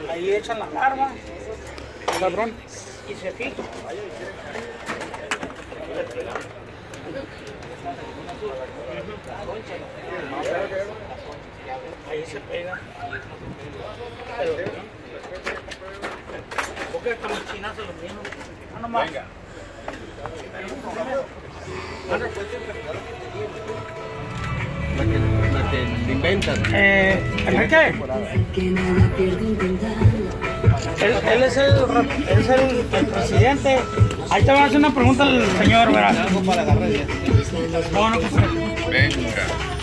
Ahí echan la larva. Cabrón. Y se fija. Ahí se pega. Porque como chinas se lo mismo. No nomás. Venga. La que le inventan. Enrique. Él es el presidente. Ahí te van a hacer una pregunta al señor, ¿verdad? Algo para agarrar. Bueno, pues. Venga.